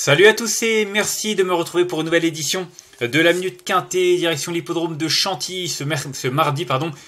Salut à tous et merci de me retrouver pour une nouvelle édition de la Minute Quintet, direction l'hippodrome de Chantilly ce mardi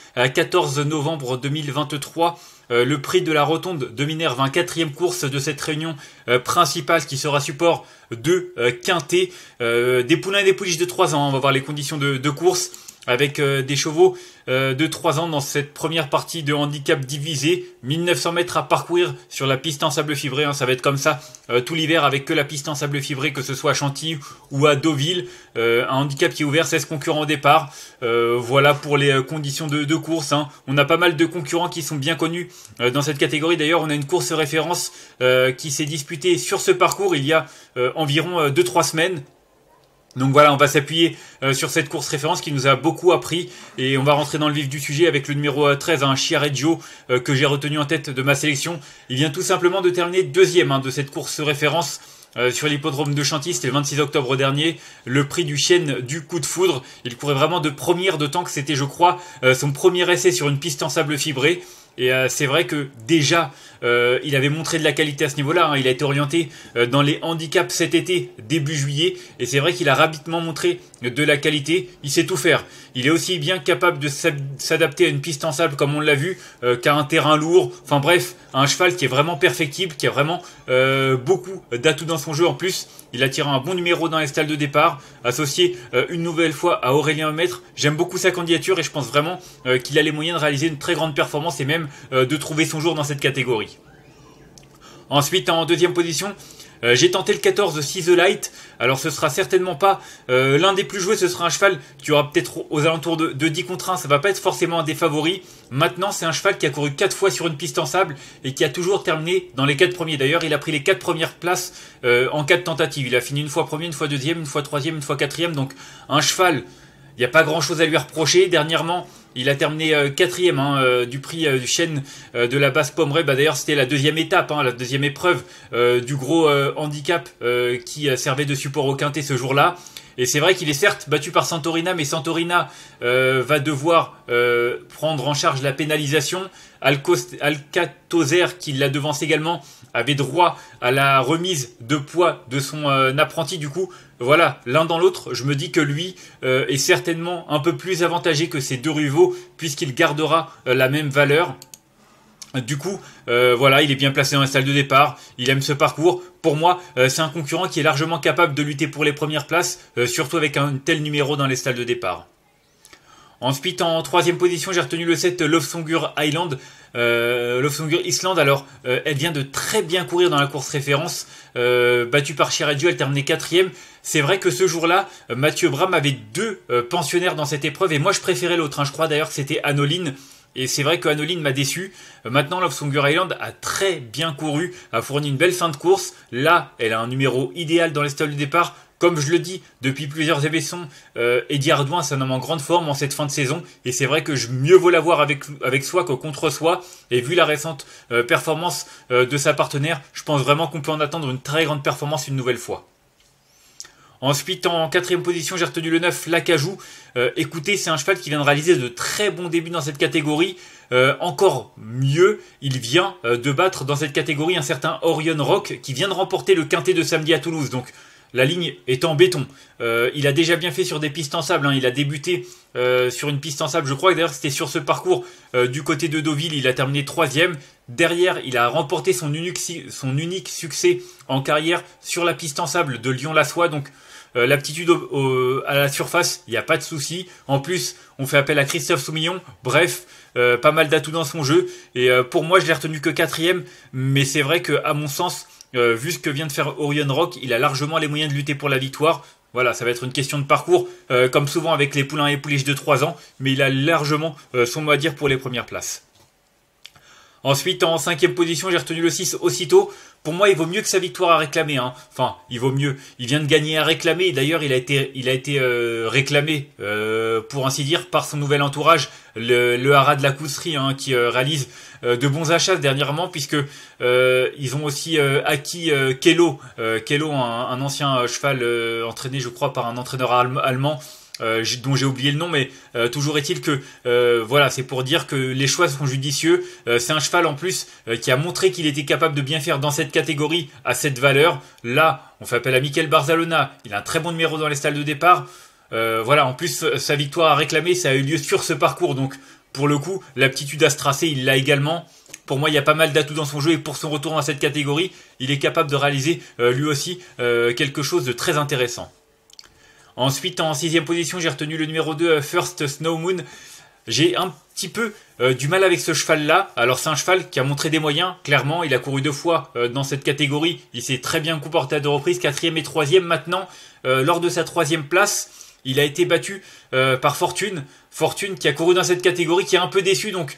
14 novembre 2023. Le prix de la Rotonde de Minerve, 4e course de cette réunion principale qui sera support de Quintet. Des poulains et des pouliches de 3 ans, on va voir les conditions de course avec des chevaux de 3 ans dans cette première partie de handicap divisé. 1900 mètres à parcourir sur la piste en sable fibré, ça va être comme ça tout l'hiver avec que la piste en sable fibré, que ce soit à Chantilly ou à Deauville. Un handicap qui est ouvert, 16 concurrents au départ. Voilà pour les conditions de course. On a pas mal de concurrents qui sont bien connus dans cette catégorie. D'ailleurs, on a une course référence qui s'est disputée sur ce parcours il y a environ 2-3 semaines. Donc voilà, on va s'appuyer sur cette course référence qui nous a beaucoup appris et on va rentrer dans le vif du sujet avec le numéro 13, Chiareggio, que j'ai retenu en tête de ma sélection. Il vient tout simplement de terminer deuxième de cette course référence sur l'hippodrome de Chantilly, c'était le 26 octobre dernier, le prix du chêne du coup de foudre. Il courait vraiment de première, d'autant que c'était, je crois, son premier essai sur une piste en sable fibré. Et c'est vrai que déjà, il avait montré de la qualité à ce niveau-là. Il a été orienté dans les handicaps cet été, début juillet. Et c'est vrai qu'il a rapidement montré de la qualité. Il sait tout faire. Il est aussi bien capable de s'adapter à une piste en sable, comme on l'a vu, qu'à un terrain lourd. Enfin bref, un cheval qui est vraiment perfectible, qui a vraiment beaucoup d'atouts dans son jeu en plus. Il a tiré un bon numéro dans les stalles de départ, associé une nouvelle fois à Aurélien Lemaître. J'aime beaucoup sa candidature et je pense vraiment qu'il a les moyens de réaliser une très grande performance et même de trouver son jour dans cette catégorie. Ensuite, en deuxième position, j'ai tenté le 14 See the Light. Alors ce sera certainement pas l'un des plus joués, ce sera un cheval qui aura peut-être aux alentours de 10 contre 1, ça va pas être forcément un des favoris. Maintenant c'est un cheval qui a couru 4 fois sur une piste en sable et qui a toujours terminé dans les 4 premiers. D'ailleurs il a pris les 4 premières places en 4 tentatives. Il a fini une fois premier, une fois deuxième, une fois troisième, une fois quatrième. Donc un cheval, il n'y a pas grand chose à lui reprocher. Dernièrement, il a terminé 4e du prix du chêne de la Basse Pommeraye. D'ailleurs, c'était la deuxième étape, la deuxième épreuve du gros handicap qui servait de support au quintet ce jour-là. Et c'est vrai qu'il est certes battu par Santorina, mais Santorina va devoir prendre en charge la pénalisation. Alcatoser, qui la devance également, avait droit à la remise de poids de son apprenti. Du coup, voilà, l'un dans l'autre, je me dis que lui est certainement un peu plus avantagé que ses deux rivaux, puisqu'il gardera la même valeur. Du coup, voilà, il est bien placé dans la salle de départ, il aime ce parcours. Pour moi, c'est un concurrent qui est largement capable de lutter pour les premières places, surtout avec un tel numéro dans les stalles de départ. Ensuite, en troisième position, j'ai retenu le 7 Lofsongur Island. Lofsongur Island, alors, elle vient de très bien courir dans la course référence, battue par Chiareggio, elle terminait 4e. C'est vrai que ce jour-là, Mathieu Bram avait 2 pensionnaires dans cette épreuve, et moi je préférais l'autre. Je crois d'ailleurs que c'était Anoline. Et c'est vrai que Anoline m'a déçu. Maintenant, Lofsongur Island a très bien couru, a fourni une belle fin de course. Là, elle a un numéro idéal dans les stalles de départ. Comme je le dis depuis plusieurs émissions, Eddie Ardouin, c'est un homme en grande forme en cette fin de saison. Et c'est vrai que mieux vaut l'avoir avec soi que contre soi. Et vu la récente performance de sa partenaire, je pense vraiment qu'on peut en attendre une très grande performance une nouvelle fois. Ensuite, en 4e position, j'ai retenu le 9, Lacajou. Écoutez, c'est un cheval qui vient de réaliser de très bons débuts dans cette catégorie. Encore mieux, il vient de battre dans cette catégorie un certain Orion Rock qui vient de remporter le quintet de samedi à Toulouse. Donc la ligne est en béton. Il a déjà bien fait sur des pistes en sable. Il a débuté sur une piste en sable. Je crois que d'ailleurs c'était sur ce parcours du côté de Deauville. Il a terminé 3e. Derrière, il a remporté son unique succès en carrière sur la piste en sable de Lyon-la-Soie. Donc l'aptitude à la surface, il n'y a pas de souci. En plus, on fait appel à Christophe Soumillon. Bref, pas mal d'atouts dans son jeu. Et pour moi, je l'ai retenu que 4e. Mais c'est vrai qu'à mon sens, vu ce que vient de faire Orion Rock, il a largement les moyens de lutter pour la victoire. Voilà, ça va être une question de parcours, comme souvent avec les poulains et pouliches de 3 ans. Mais il a largement son mot à dire pour les premières places. Ensuite, en 5e position, j'ai retenu le 6 Aussitôt. Pour moi, il vaut mieux que sa victoire à réclamer. Enfin, il vaut mieux. Il vient de gagner à réclamer. Et d'ailleurs, il a été réclamé, pour ainsi dire, par son nouvel entourage, le haras de la Cousserie, qui réalise de bons achats dernièrement, puisque ils ont aussi acquis Kelo. Kelo, un ancien cheval entraîné, je crois, par un entraîneur allemand. dont j'ai oublié le nom, mais toujours est-il que voilà, c'est pour dire que les choix sont judicieux. C'est un cheval en plus qui a montré qu'il était capable de bien faire dans cette catégorie à cette valeur. Là, on fait appel à Mikel Barzalona, il a un très bon numéro dans les stalles de départ. Voilà, en plus sa victoire à réclamer, ça a eu lieu sur ce parcours, donc pour le coup, l'aptitude à se tracer, il l'a également. Pour moi, il y a pas mal d'atouts dans son jeu et pour son retour dans cette catégorie, il est capable de réaliser lui aussi quelque chose de très intéressant. Ensuite, en 6ème position, j'ai retenu le numéro 2, First Snow Moon. J'ai un petit peu du mal avec ce cheval-là. Alors, c'est un cheval qui a montré des moyens, clairement. Il a couru 2 fois dans cette catégorie. Il s'est très bien comporté à 2 reprises, 4ème et 3ème. Maintenant, lors de sa 3ème place, il a été battu par Fortune. Fortune qui a couru dans cette catégorie, qui est un peu déçu. Donc,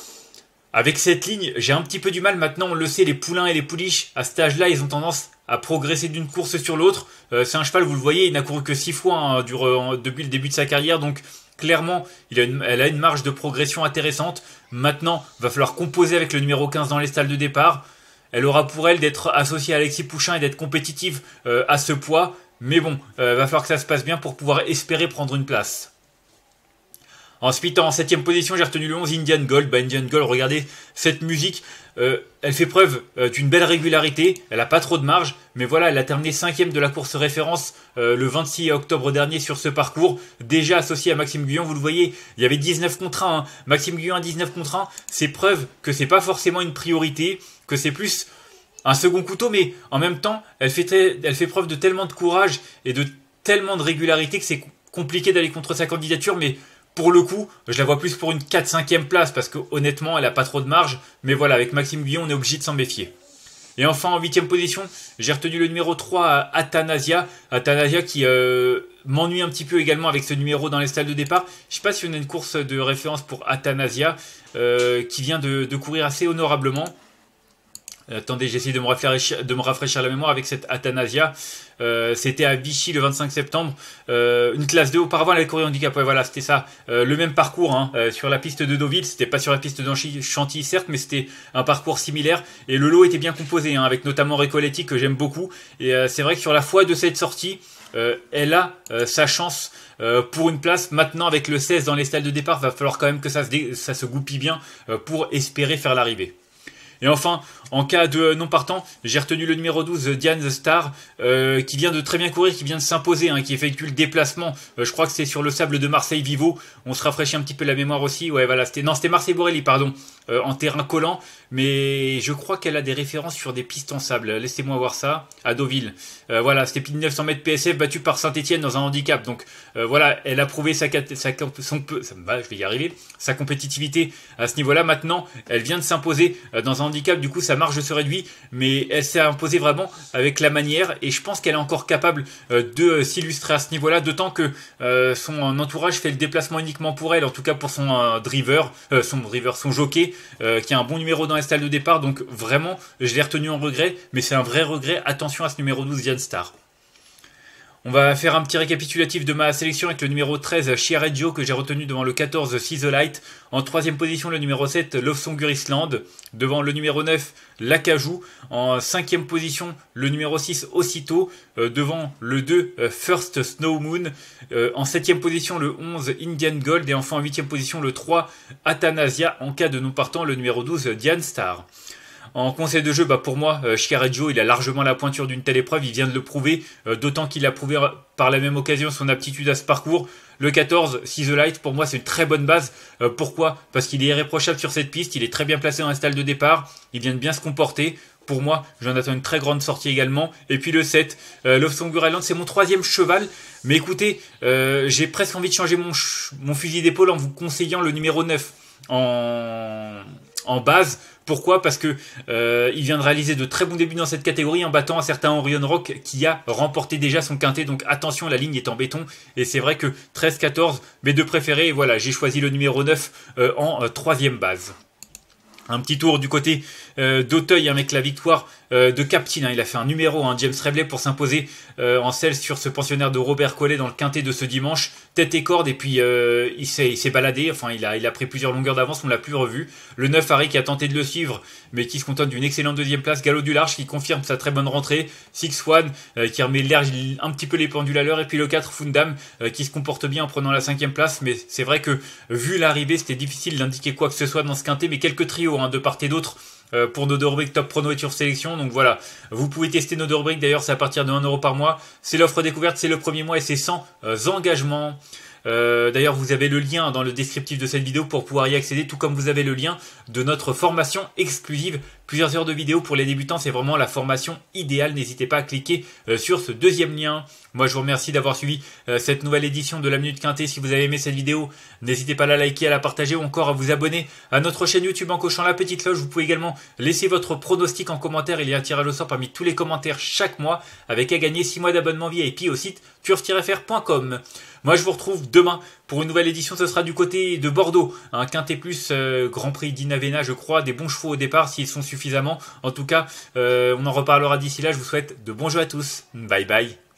avec cette ligne, j'ai un petit peu du mal. Maintenant, on le sait, les poulains et les pouliches, à cet âge-là, ils ont tendance à progresser d'une course sur l'autre. C'est un cheval, vous le voyez, il n'a couru que 6 fois hein, depuis le début de sa carrière. Donc, clairement, elle a une marge de progression intéressante. Maintenant, il va falloir composer avec le numéro 15 dans les stalles de départ. Elle aura pour elle d'être associée à Alexis Pouchin et d'être compétitive à ce poids. Mais bon, va falloir que ça se passe bien pour pouvoir espérer prendre une place. Ensuite, en 7ème position, j'ai retenu le 11 Indian Gold. Indian Gold, regardez cette musique. Elle fait preuve d'une belle régularité. Elle n'a pas trop de marge. Mais voilà, elle a terminé 5ème de la course référence le 26 octobre dernier sur ce parcours. Déjà associé à Maxime Guyon, vous le voyez, il y avait 19 contre 1. Hein. Maxime Guyon à 19 contre 1. C'est preuve que c'est pas forcément une priorité, que c'est plus un second couteau. Mais en même temps, elle fait preuve de tellement de courage et de tellement de régularité que c'est compliqué d'aller contre sa candidature. Mais pour le coup, je la vois plus pour une 4-5e place parce que honnêtement, elle n'a pas trop de marge. Mais voilà, avec Maxime Guyon, on est obligé de s'en méfier. Et enfin, en 8ème position, j'ai retenu le numéro 3, Athanasia. Athanasia qui m'ennuie un petit peu également avec ce numéro dans les stalles de départ. Je ne sais pas si on a une course de référence pour Athanasia qui vient de courir assez honorablement. Attendez, j'essaie de me rafraîchir la mémoire avec cette Athanasia. C'était à Vichy le 25 septembre. Une classe 2. Auparavant, elle avait couru handicap. Ouais, voilà, c'était ça. Le même parcours hein, sur la piste de Deauville. C'était pas sur la piste de Chantilly, certes, mais c'était un parcours similaire. Et le lot était bien composé, hein, avec notamment Recoletti que j'aime beaucoup. Et c'est vrai que sur la foi de cette sortie, elle a sa chance pour une place. Maintenant, avec le 16 dans les stalles de départ, va falloir quand même que ça se goupille bien pour espérer faire l'arrivée. Et enfin, en cas de non partant, j'ai retenu le numéro 12, Diane the Star, qui vient de très bien courir, qui vient de s'imposer, hein, qui effectue le déplacement. Je crois que c'est sur le sable de Marseille-Vivo. On se rafraîchit un petit peu la mémoire aussi. Ouais, voilà, c'était Marseille-Borelli, pardon, en terrain collant. Mais je crois qu'elle a des références sur des pistes en sable. Laissez-moi voir ça. À Deauville. Voilà, c'était plus de 900 mètres PSF battu par Saint-Etienne dans un handicap. Donc voilà, elle a prouvé sa compétitivité à ce niveau-là. Maintenant, elle vient de s'imposer dans un handicap. Du coup, sa marge se réduit. Mais elle s'est imposée vraiment avec la manière. Et je pense qu'elle est encore capable de s'illustrer à ce niveau-là. D'autant que son entourage fait le déplacement uniquement pour elle. En tout cas pour son son jockey, qui a un bon numéro dans les stalles de départ. Donc vraiment, je l'ai retenu en regret. Mais c'est un vrai regret. Attention à ce numéro 12, Diane Star. On va faire un petit récapitulatif de ma sélection avec le numéro 13, Chiareggio, que j'ai retenu devant le 14, See the Light. En 3ème position, le numéro 7, Love Songur Island. Devant le numéro 9, L'Acajou. En 5ème position, le numéro 6, Aussitôt. Devant le 2, First Snow Moon. En 7ème position, le 11, Indian Gold. Et enfin en 8ème position, le 3, Athanasia. En cas de non partant, le numéro 12, Diane Star. En conseil de jeu, pour moi, Chiareggio, il a largement la pointure d'une telle épreuve, il vient de le prouver, d'autant qu'il a prouvé par la même occasion son aptitude à ce parcours. Le 14, See the Light, pour moi, c'est une très bonne base. Pourquoi ? Parce qu'il est irréprochable sur cette piste, il est très bien placé dans la stalle de départ, il vient de bien se comporter. Pour moi, j'en attends une très grande sortie également. Et puis le 7, Love Songur Island, c'est mon 3e cheval. Mais écoutez, j'ai presque envie de changer mon fusil d'épaule en vous conseillant le numéro 9 en base. Pourquoi ? Parce que il vient de réaliser de très bons débuts dans cette catégorie en battant un certain Orion Rock qui a remporté déjà son quintet. Donc attention, la ligne est en béton. Et c'est vrai que 13-14, mes deux préférés. Et voilà, j'ai choisi le numéro 9 en 3e base. Un petit tour du côté d'Auteuil avec la victoire de Captine. Il a fait un numéro, James Reblay, pour s'imposer en selle sur ce pensionnaire de Robert Collet dans le quintet de ce dimanche. Tête et corde, et puis il s'est baladé. Enfin, il a pris plusieurs longueurs d'avance, on l'a plus revu. Le 9, Harry, qui a tenté de le suivre, mais qui se contente d'une excellente deuxième place. Galop du Large, qui confirme sa très bonne rentrée. Six One, qui remet un petit peu les pendules à l'heure. Et puis le 4, Fundam, qui se comporte bien en prenant la 5e place. Mais c'est vrai que, vu l'arrivée, c'était difficile d'indiquer quoi que ce soit dans ce quintet. Mais quelques trios, de part et d'autre, pour nos deux rubriques Top Prono et Turf Sélection. Donc voilà, vous pouvez tester nos deux rubriques, d'ailleurs c'est à partir de 1€ par mois. C'est l'offre découverte, c'est le premier mois et c'est sans engagement. D'ailleurs vous avez le lien dans le descriptif de cette vidéo pour pouvoir y accéder, tout comme vous avez le lien de notre formation exclusive. Plusieurs heures de vidéo pour les débutants, c'est vraiment la formation idéale. N'hésitez pas à cliquer sur ce deuxième lien. Moi je vous remercie d'avoir suivi cette nouvelle édition de la Minute Quintet. Si vous avez aimé cette vidéo, n'hésitez pas à la liker, à la partager ou encore à vous abonner à notre chaîne YouTube en cochant la petite cloche. Vous pouvez également laisser votre pronostic en commentaire. Il y a un tirage au sort parmi tous les commentaires chaque mois, avec à gagner 6 mois d'abonnement VIP au site turf-fr.com. Moi je vous retrouve demain pour une nouvelle édition. Ce sera du côté de Bordeaux, un Quintet Plus Grand Prix d'Inavena, je crois. Des bons chevaux au départ s'ils sont suffisamment. En tout cas, on en reparlera d'ici là. Je vous souhaite de bons jeux à tous. Bye bye.